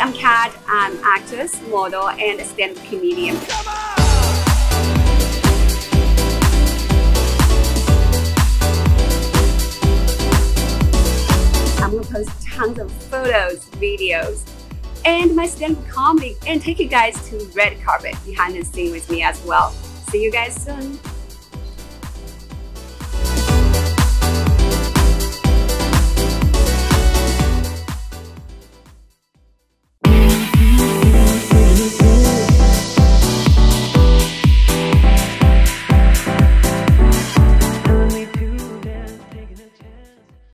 I'm Kat. I'm actress, model, and stand-up comedian. I'm gonna post tons of photos, videos, and my stand-up comedy, and take you guys to red carpet behind the scene with me as well. See you guys soon.